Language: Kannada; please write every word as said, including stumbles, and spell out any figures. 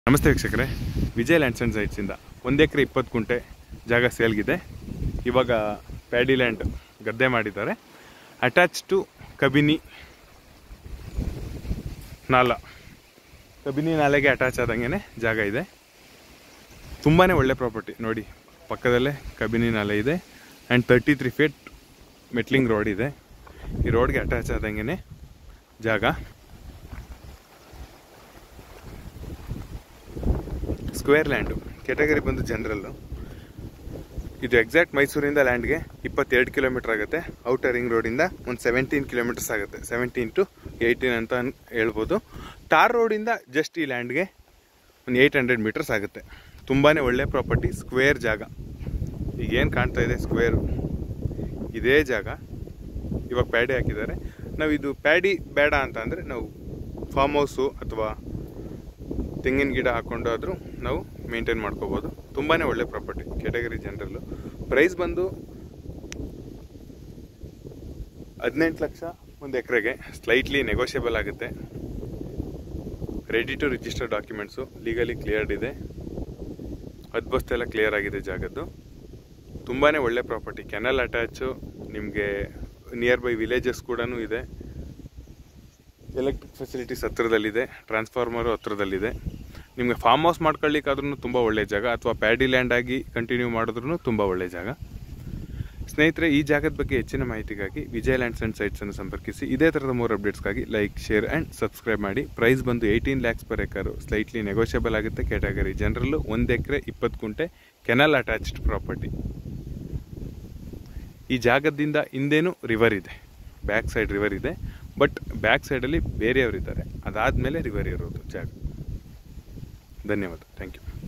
ನಮಸ್ತೆ ವೀಕ್ಷಕರೇ, ವಿಜಯ್ ಲ್ಯಾಂಡ್ಸ್ ಆ್ಯಂಡ್ ಸೈಟ್ಸಿಂದ ಒಂದು ಎಕರೆ ಇಪ್ಪತ್ತು ಗುಂಟೆ ಜಾಗ ಸೇಲ್ಗಿದೆ. ಇವಾಗ ಪ್ಯಾಡಿ ಲ್ಯಾಂಡ್ ಗದ್ದೆ ಮಾಡಿದ್ದಾರೆ. ಅಟ್ಯಾಚ್ ಟು ಕಬಿನಿ ನಾಲ, ಕಬಿನಿ ನಾಲೆಗೆ ಅಟ್ಯಾಚ್ ಆದಂಗೆ ಜಾಗ ಇದೆ. ತುಂಬಾ ಒಳ್ಳೆ ಪ್ರಾಪರ್ಟಿ ನೋಡಿ. ಪಕ್ಕದಲ್ಲೇ ಕಬಿನಿ ನಾಲೆ ಇದೆ and thirty three feet metalling road ಇದೆ. ಈ ರೋಡ್ಗೆ ಅಟ್ಯಾಚ್ ಆದಂಗೆ ಜಾಗ. ಸ್ಕ್ವೇರ್ ಲ್ಯಾಂಡು, ಕೆಟಗರಿ ಬಂದು ಜನರಲ್ಲು. ಇದು ಎಕ್ಸಾಕ್ಟ್ ಮೈಸೂರಿಂದ ಲ್ಯಾಂಡ್ಗೆ ಇಪ್ಪತ್ತೆರಡು ಕಿಲೋಮೀಟರ್ ಆಗುತ್ತೆ. ಔಟರ್ ರಿಂಗ್ ರೋಡಿಂದ ಒಂದು ಸೆವೆಂಟೀನ್ ಕಿಲೋಮೀಟರ್ಸ್ ಆಗುತ್ತೆ, ಸೆವೆಂಟೀನ್ ಟು ಏಯ್ಟೀನ್ ಅಂತ ಹೇಳ್ಬೋದು. ಟಾರ್ ರೋಡಿಂದ ಜಸ್ಟ್ ಈ ಲ್ಯಾಂಡ್ಗೆ ಒಂದು ಏಯ್ಟ್ ಹಂಡ್ರೆಡ್ ಮೀಟರ್ಸ್ ಆಗುತ್ತೆ. ತುಂಬಾ ಒಳ್ಳೆ ಪ್ರಾಪರ್ಟಿ, ಸ್ಕ್ವೇರ್ ಜಾಗ. ಈಗೇನು ಕಾಣ್ತಾ ಇದೆ ಸ್ಕ್ವೇರು, ಇದೇ ಜಾಗ. ಇವಾಗ ಪ್ಯಾಡಿ ಹಾಕಿದ್ದಾರೆ. ನಾವು ಇದು ಪ್ಯಾಡಿ ಬೇಡ ಅಂತ ಅಂದರೆ ನಾವು ಫಾರ್ಮ್ ಹೌಸು ಅಥವಾ ತೆಂಗಿನ ಗಿಡ ಹಾಕ್ಕೊಂಡು ಆದರೂ ನಾವು ಮೇಂಟೈನ್ ಮಾಡ್ಕೋಬೋದು. ತುಂಬಾ ಒಳ್ಳೆ ಪ್ರಾಪರ್ಟಿ, ಕೆಟಗರಿ ಜನರಲ್ಲು. ಪ್ರೈಸ್ ಬಂದು ಹದಿನೆಂಟು ಲಕ್ಷ ಒಂದು ಎಕರೆಗೆ. ಸ್ಲೈಟ್ಲಿ ನೆಗೋಷಿಯಬಲ್ ಆಗುತ್ತೆ. Ready to register documents legally cleared ಇದೆ. ಹದ್ಬಸ್ತೆಲ್ಲ ಕ್ಲಿಯರ್ ಆಗಿದೆ ಜಾಗದ್ದು. ತುಂಬಾ ಒಳ್ಳೆ ಪ್ರಾಪರ್ಟಿ. ಕೆನಲ್ ಅಟ್ಯಾಚು, ನಿಮಗೆ ನಿಯರ್ ಬೈ ವಿಲೇಜಸ್ ಕೂಡ ಇದೆ. ಎಲೆಕ್ಟ್ರಿಕ್ ಫೆಸಿಲಿಟೀಸ್ ಹತ್ರದಲ್ಲಿದೆ, ಟ್ರಾನ್ಸ್ಫಾರ್ಮರು ಹತ್ರದಲ್ಲಿದೆ. ನಿಮಗೆ ಫಾರ್ಮ್ ಹೌಸ್ ಮಾಡ್ಕೊಳ್ಳಿಕ್ಕಾದ್ರೂ ತುಂಬ ಒಳ್ಳೆಯ ಜಾಗ, ಅಥವಾ ಪ್ಯಾಡಿ ಲ್ಯಾಂಡ್ ಆಗಿ ಕಂಟಿನ್ಯೂ ಮಾಡಿದ್ರೂ ತುಂಬ ಒಳ್ಳೆಯ ಜಾಗ. ಸ್ನೇಹಿತರೆ, ಈ ಜಾಗದ ಬಗ್ಗೆ ಹೆಚ್ಚಿನ ಮಾಹಿತಿಗಾಗಿ ವಿಜಯ್ ಲ್ಯಾಂಡ್ಸ್ ಆ್ಯಂಡ್ ಸೈಟ್ಸನ್ನು ಸಂಪರ್ಕಿಸಿ. ಇದೇ ಥರದ ಮೂರು ಅಪ್ಡೇಟ್ಸ್ಗಾಗಿ ಲೈಕ್, ಶೇರ್ ಆ್ಯಂಡ್ ಸಬ್ಸ್ಕ್ರೈಬ್ ಮಾಡಿ. ಪ್ರೈಸ್ ಬಂದು eighteen lakhs per acre. Slightly negotiable ಆಗುತ್ತೆ. ಕ್ಯಾಟಗರಿ ಜನರಲ್ಲು, ಒಂದು ಎಕರೆ ಇಪ್ಪತ್ತು ಗುಂಟೆ, ಕೆನಲ್ ಅಟ್ಯಾಚ್ಡ್ ಪ್ರಾಪರ್ಟಿ. ಈ ಜಾಗದಿಂದ ಹಿಂದೇನು ರಿವರ್ ಇದೆ, ಬ್ಯಾಕ್ ಸೈಡ್ ರಿವರ್ ಇದೆ. ಬಟ್ ಬ್ಯಾಕ್ ಸೈಡಲ್ಲಿ ಬೇರೆಯವರಿದ್ದಾರೆ, ಅದಾದಮೇಲೆ ರಿವರ್ ಇರೋದು ಜಾಗ. ಧನ್ಯವಾದ. Thank you.